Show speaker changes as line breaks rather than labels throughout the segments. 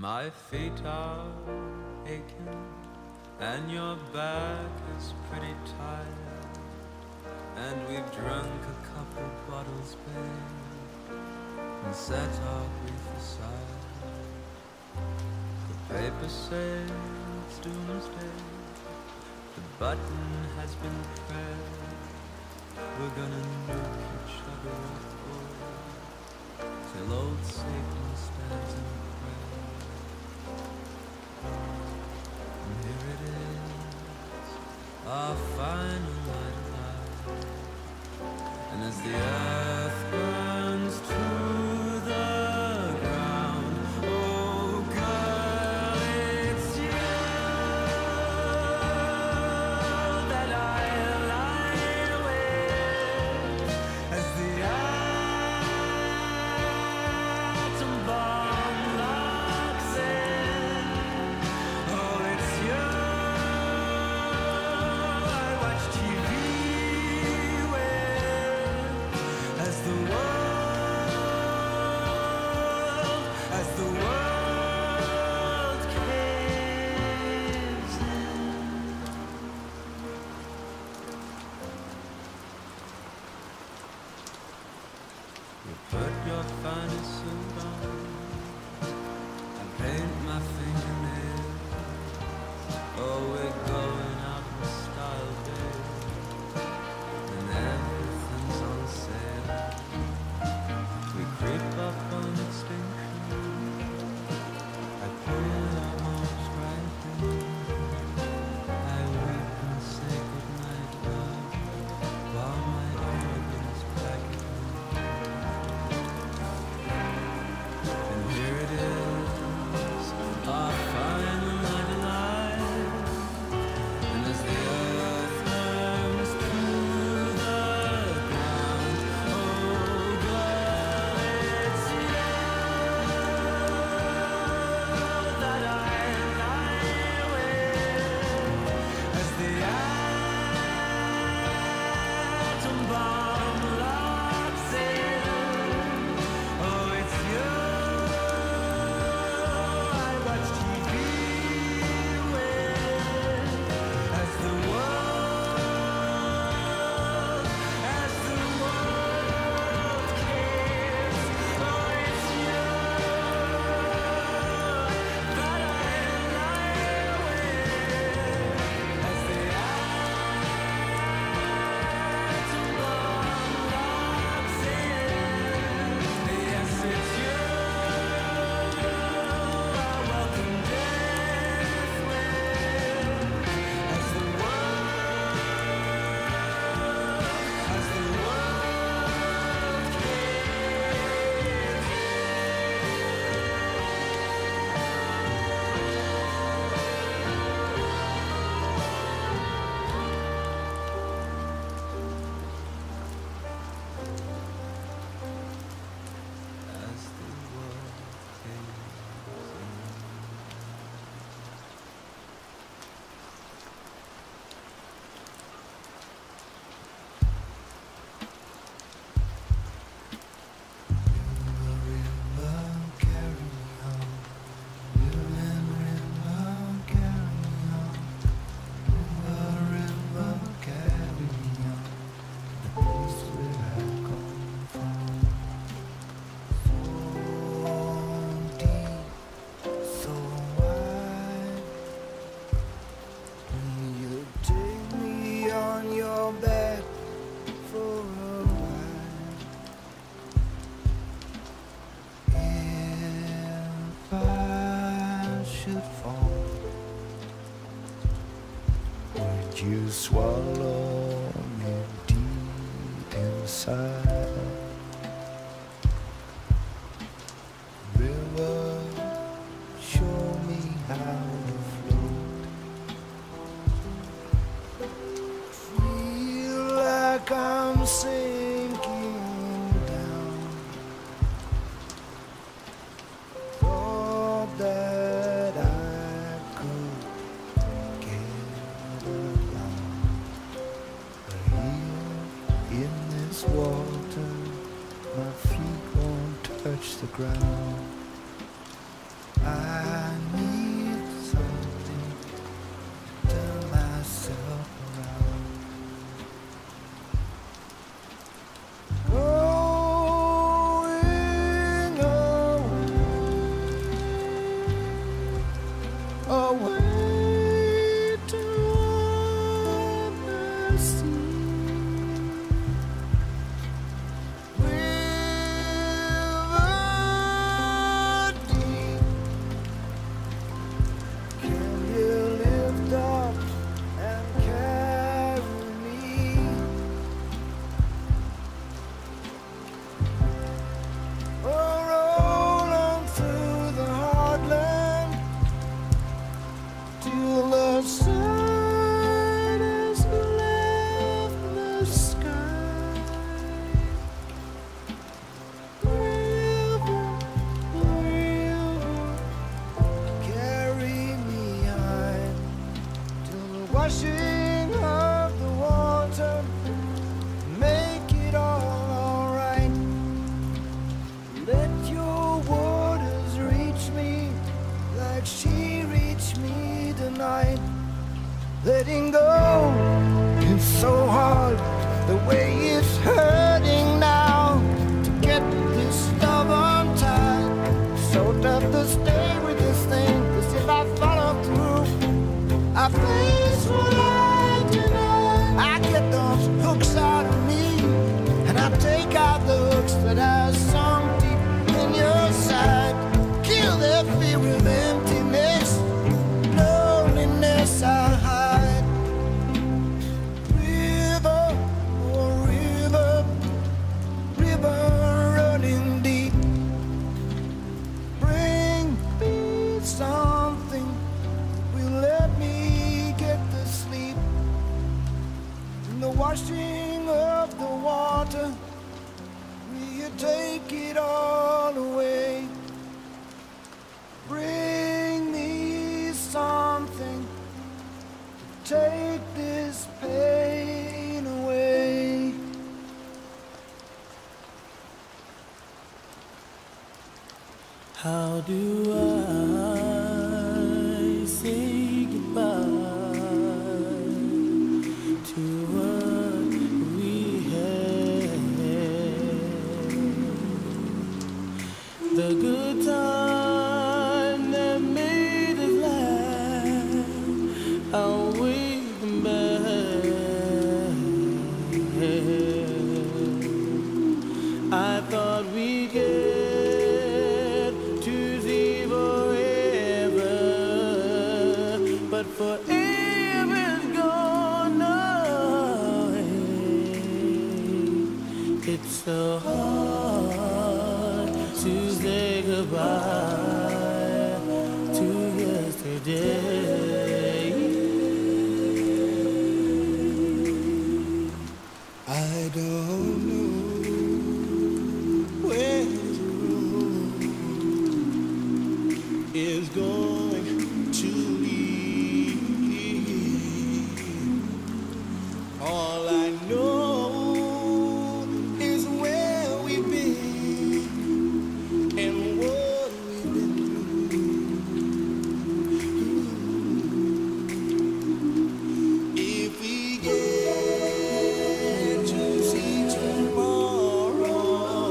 My feet are aching and your back is pretty tired, and we've drunk a couple bottles, babe, and set our grief aside. The paper says it's doomsday, the button has been pressed, we're gonna nuke each other till old Satan stands in prayer. And here it is, our final night alive. And as the earth burns to the ground, oh girl, it's you that I lie with. As the atom bomb locks in, oh it's you I watch TV with. As the world caves in. You put your finest suit on, I paint my fingernails. Oh, we're going out in style, babe, and everything's on sale. We creep up on extinction, I put our arms right in. I weep and say goodnight, love, while my organs pack it in. And here it is, our final night alive. And as the earth turns to the ground, oh girl, it's you that I lie with. As the atom bomb locks in, oh it's you I watch TV with. As the world cares, oh it's you that I lie with. As the atom bomb locks in, yes it's you I welcome death with. As the world
You swallow me deep inside. River, show me how to float. Feel like I'm sinking down. Thought that I could get along, but here in this water, my feet won't touch the ground. I need something to turn myself around. Going away to the sea. River deep, can you lift up and carry me? Oh, roll on through the heartland till the sun has left the sky. River, river, carry me high till the washing of the water make it all alright. Let your waters reach me like she reached me tonight. Letting go is so hard, the way it's hurting now. To get this love untied, so tough to stay with this thing. 'Cause if I follow through, I face what I deny. I get those hooks out of me, and I take out the hooks that are sunk deep in your side. Kill that fear of emptiness, loneliness I hide. River, oh river, river running deep, bring me something, will let me get to sleep. In the washing of the water, will you take it all away? Bring me something to take this pain away.
How do I say goodbye to what we had? The good time that made us laugh, I'll wave them back. I thought we'd get to see forever, but forever's gone away. It's so hard to say goodbye to yesterday.
I don't know where this road is going to lead. All I know is where we've been and what we've been through. If we get to see tomorrow,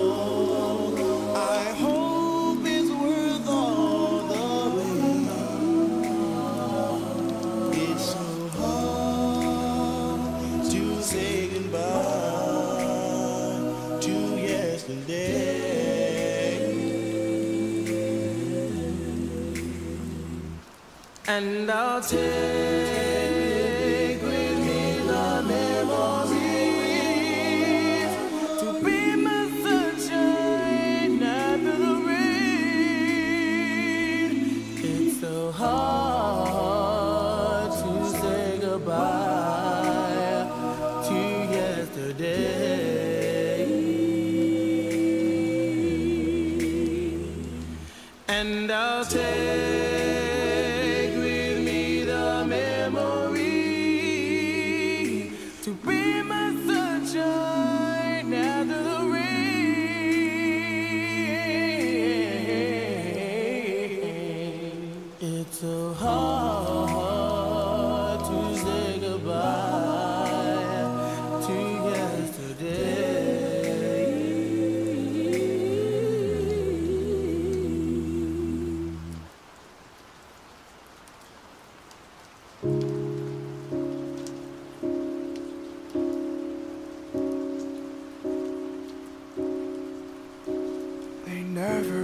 I hope it's worth all the wait. It's so hard to say goodbye to yesterday.
And I'll take with me the memories to be my sunshine after the rain. It's so hard to say goodbye to yesterday. And I'll take with me the memory to be my sunshine after the rain.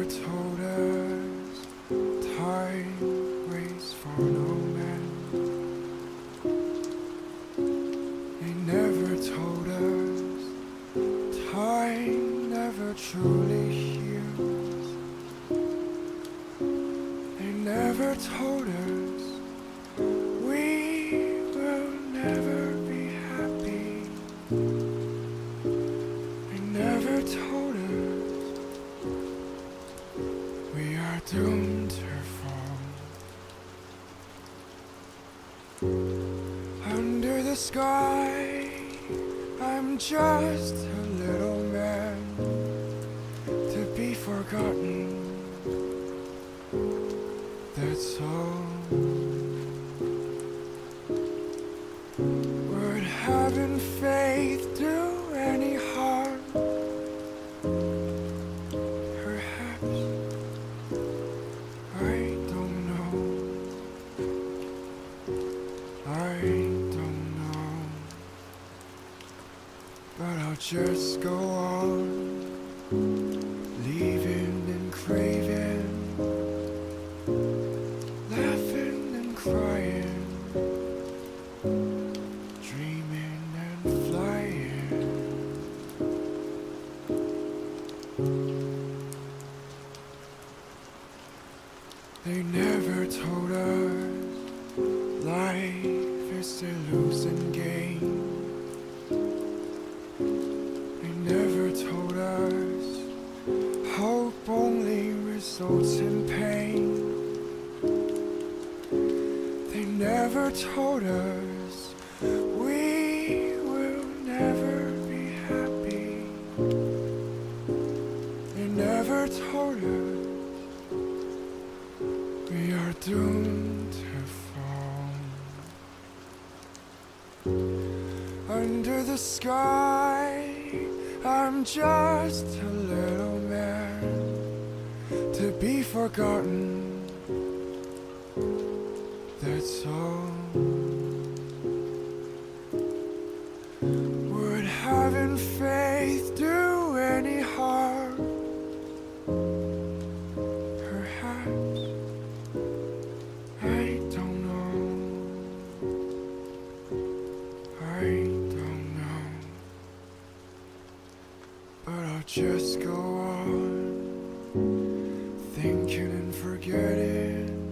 told us time waits for no man. They never told us time never truly heals. They never told us we will never be happy. They never told us we are doomed to fall. Under the sky, I'm just a little man to be forgotten. That's all. Would having faith do any harm? Perhaps. I don't know. I don't know. But I'll just go on, leaving and craving, laughing and crying, dreaming and flying. They never told us life is a losing game. They never told us hope only results in pain. They never told us we will never be happy. They never told us we are doomed to fall. Under the sky, I'm just a little man to be forgotten. That's all. Would having faith do any harm? Perhaps. I don't know. I don't know. But I'll just go on thinking and forgetting.